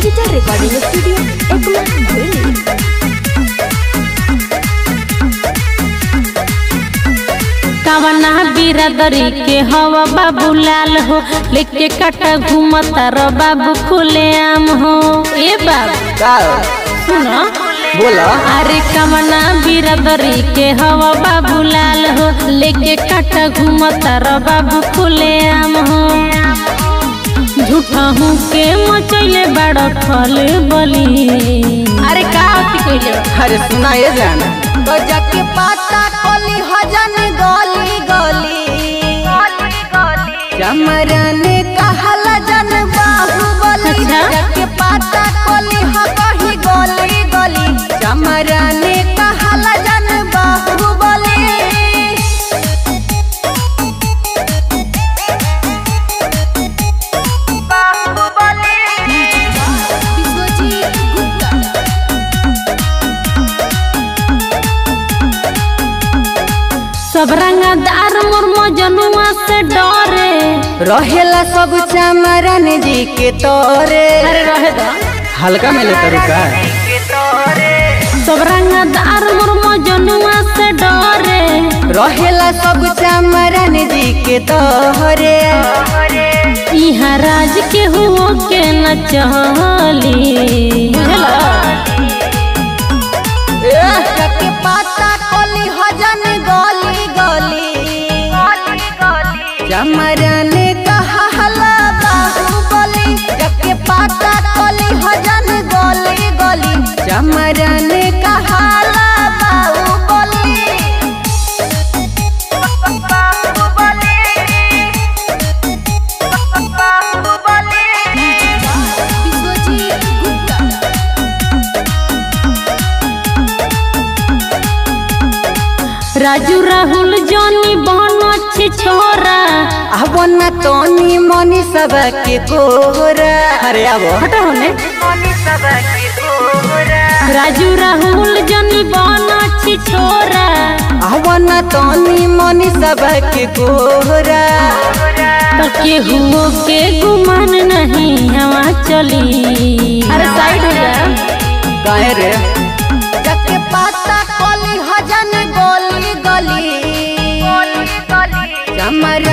Digital recording studio Ekma भूली। कवना बिरादरी के हवा बाबू लाल हो, लेके काटा घूमता रो बाबू खुले आम हो। ए बाबू सुनो बोला, अरे कवना बिरादरी के हवा बाबू लाल हो, लेके काटा घूमता रो बाबू खुले आम हो। झूठा हूँ के मचैले बड़ा फल बली। अरे का कइले? अरे सुना ये जाना गजा के पाता कोली हजन गली गली चमरन कहल जन बाहुबली। गजा के पाता कोली हकही गली गली चमरन कहल जन बाहुबली। सब रंगदार मोर मजनुआ से डरे, रहेला सब चमरन जी के तोरे। अरे रहे दा हल्का में लेता रुका। सब रंगदार मोर मजनुआ से डरे, रहेला सब चमरन जी के तोरे। यहाँ राज के हुओ के न चली। के पाता कोली हजन गली गली चमरन कहला बाहुबली। के पाता कोली हजन गली गली चमरन कहला बाहुबली। राजू राहुल जोनी बहन अच्छी छोरा, अब न तोनी मनी सब के कोरा। अरे अब हटा होने। राजू राहुल जोनी बहन अच्छी छोरा, अब न तोनी मनी सब के कोरा। तो के हुओ के गुमान नहीं हवा चली। अरे साइड हो जा काहे रे। के पाता कोली हजन गली गली चमर